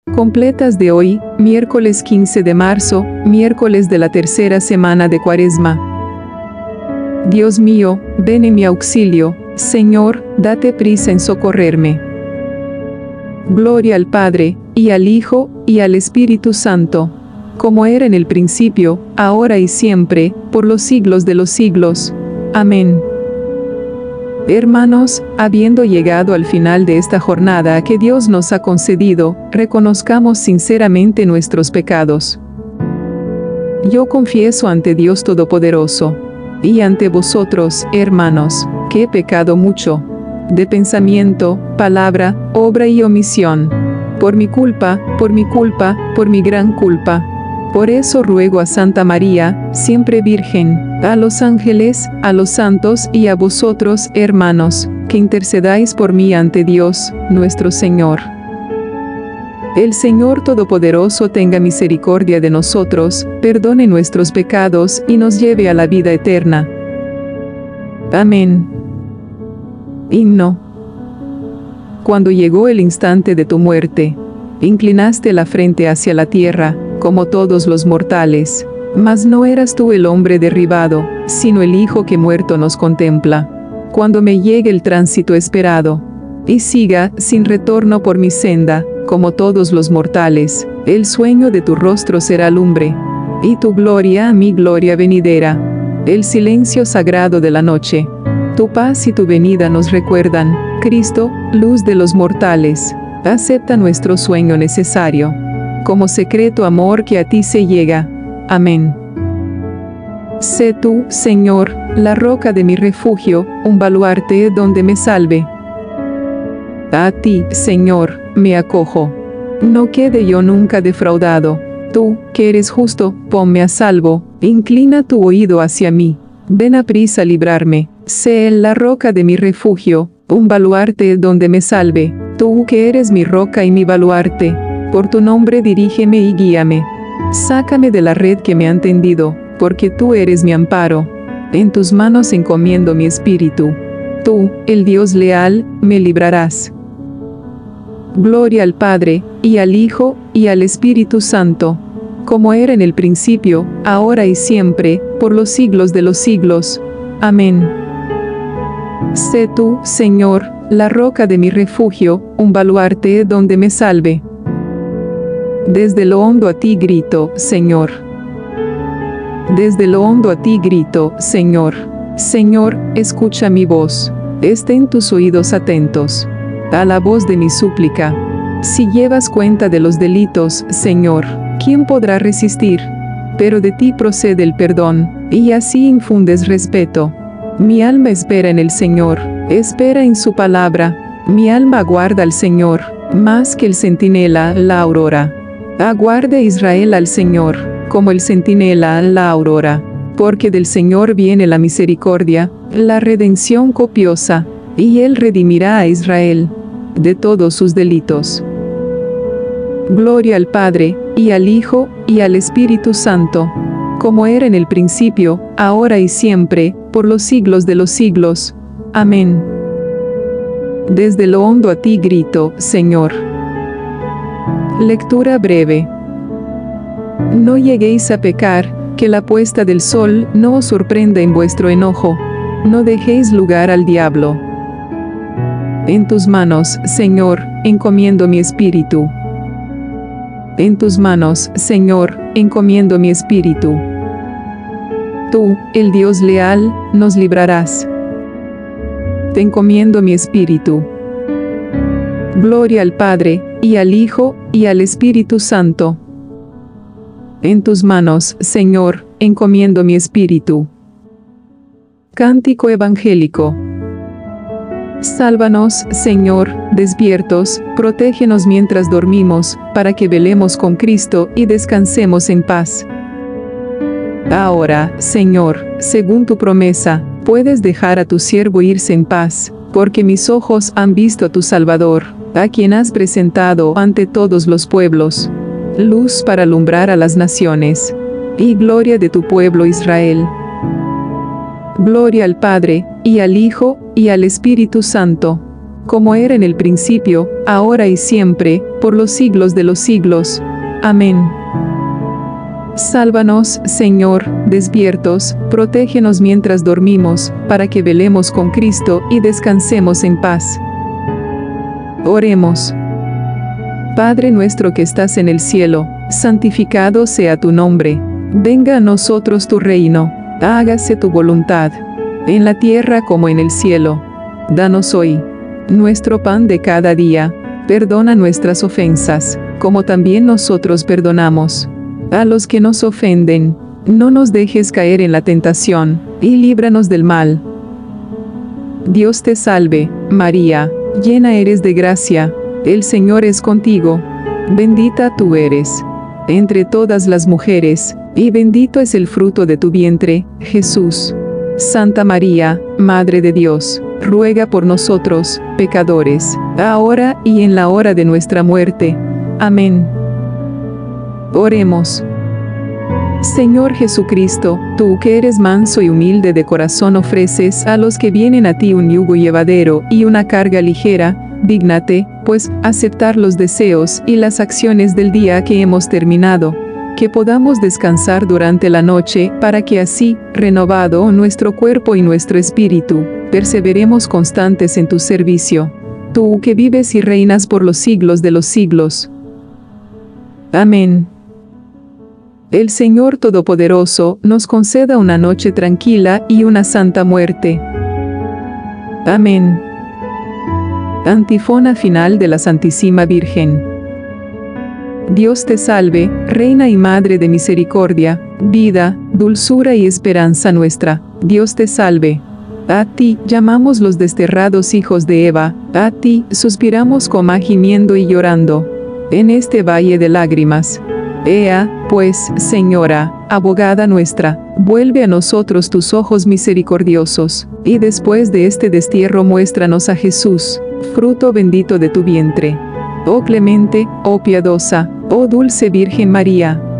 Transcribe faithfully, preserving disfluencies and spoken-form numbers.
Completas de hoy, miércoles quince de marzo, miércoles de la tercera semana de Cuaresma. Dios mío, ven en mi auxilio, Señor, date prisa en socorrerme. Gloria al Padre, y al Hijo, y al Espíritu Santo, como era en el principio, ahora y siempre, por los siglos de los siglos. Amén. Hermanos, habiendo llegado al final de esta jornada que Dios nos ha concedido, reconozcamos sinceramente nuestros pecados. Yo confieso ante Dios Todopoderoso, y ante vosotros, hermanos, que he pecado mucho, de pensamiento, palabra, obra y omisión. Por mi culpa, por mi culpa, por mi gran culpa. Por eso ruego a Santa María, siempre Virgen, a los ángeles, a los santos y a vosotros, hermanos, que intercedáis por mí ante Dios, nuestro Señor. El Señor Todopoderoso tenga misericordia de nosotros, perdone nuestros pecados y nos lleve a la vida eterna. Amén. Himno. Cuando llegó el instante de tu muerte, inclinaste la frente hacia la tierra, como todos los mortales, mas no eras tú el hombre derribado, sino el Hijo que muerto nos contempla. Cuando me llegue el tránsito esperado, y siga, sin retorno por mi senda, como todos los mortales, el sueño de tu rostro será lumbre, y tu gloria mi gloria venidera, el silencio sagrado de la noche. Tu paz y tu venida nos recuerdan, Cristo, luz de los mortales, acepta nuestro sueño necesario, como secreto amor que a ti se llega. Amén. Sé tú, Señor, la roca de mi refugio, un baluarte donde me salve. A ti, Señor, me acojo. No quede yo nunca defraudado. Tú, que eres justo, ponme a salvo, inclina tu oído hacia mí. Ven a prisa a librarme. Sé la roca de mi refugio, un baluarte donde me salve. Tú que eres mi roca y mi baluarte, por tu nombre dirígeme y guíame. Sácame de la red que me han tendido, porque tú eres mi amparo. En tus manos encomiendo mi espíritu. Tú, el Dios leal, me librarás. Gloria al Padre, y al Hijo, y al Espíritu Santo, como era en el principio, ahora y siempre, por los siglos de los siglos. Amén. Sé tú, Señor, la roca de mi refugio, un baluarte donde me salve. Desde lo hondo a ti grito, Señor. Desde lo hondo a ti grito, Señor. Señor, escucha mi voz. Estén tus oídos atentos a la voz de mi súplica. Si llevas cuenta de los delitos, Señor, ¿quién podrá resistir? Pero de ti procede el perdón, y así infundes respeto. Mi alma espera en el Señor, espera en su palabra. Mi alma aguarda al Señor, más que el centinela la aurora. Aguarde Israel al Señor, como el centinela la aurora. Porque del Señor viene la misericordia, la redención copiosa, y Él redimirá a Israel de todos sus delitos. Gloria al Padre, y al Hijo, y al Espíritu Santo, como era en el principio, ahora y siempre, por los siglos de los siglos. Amén. Desde lo hondo a ti grito, Señor. Lectura breve. No lleguéis a pecar, que la puesta del sol no os sorprenda en vuestro enojo. No dejéis lugar al diablo. En tus manos, Señor, encomiendo mi espíritu. En tus manos, Señor, encomiendo mi espíritu. Tú, el Dios leal, nos librarás. Te encomiendo mi espíritu. Gloria al Padre, y al Hijo, y al Espíritu Santo. En tus manos, Señor, encomiendo mi espíritu. Cántico evangélico. Sálvanos, Señor, despiertos, protégenos mientras dormimos, para que velemos con Cristo y descansemos en paz. Ahora, Señor, según tu promesa, puedes dejar a tu siervo irse en paz, porque mis ojos han visto a tu Salvador, a quien has presentado ante todos los pueblos, luz para alumbrar a las naciones, y gloria de tu pueblo Israel. Gloria al Padre, y al Hijo, y al Espíritu Santo, como era en el principio, ahora y siempre, por por los siglos de los siglos. Amén. Sálvanos, Señor, despiertos, protégenos mientras dormimos, para que velemos con Cristo y descansemos en paz. Oremos. Padre nuestro que estás en el cielo, santificado sea tu nombre. Venga a nosotros tu reino, hágase tu voluntad, en la tierra como en el cielo. Danos hoy nuestro pan de cada día. Perdona nuestras ofensas, como también nosotros perdonamos a los que nos ofenden. No nos dejes caer en la tentación, y líbranos del mal. Dios te salve, María, llena eres de gracia, el Señor es contigo. Bendita tú eres entre todas las mujeres, y bendito es el fruto de tu vientre, Jesús. Santa María, Madre de Dios, ruega por nosotros, pecadores, ahora y en la hora de nuestra muerte. Amén. Oremos. Señor Jesucristo, tú que eres manso y humilde de corazón, ofreces a los que vienen a ti un yugo llevadero y una carga ligera. Dígnate, pues, aceptar los deseos y las acciones del día que hemos terminado, que podamos descansar durante la noche, para que así, renovado nuestro cuerpo y nuestro espíritu, perseveremos constantes en tu servicio. Tú que vives y reinas por los siglos de los siglos. Amén. El Señor Todopoderoso nos conceda una noche tranquila y una santa muerte. Amén. Antífona final de la Santísima Virgen. Dios te salve, Reina y Madre de misericordia, vida, dulzura y esperanza nuestra. Dios te salve. A ti llamamos los desterrados hijos de Eva, a ti suspiramos como gimiendo y llorando en este valle de lágrimas. Ea, pues, Señora, abogada nuestra, vuelve a nosotros tus ojos misericordiosos, y después de este destierro muéstranos a Jesús, fruto bendito de tu vientre. Oh clemente, oh piadosa, oh dulce Virgen María,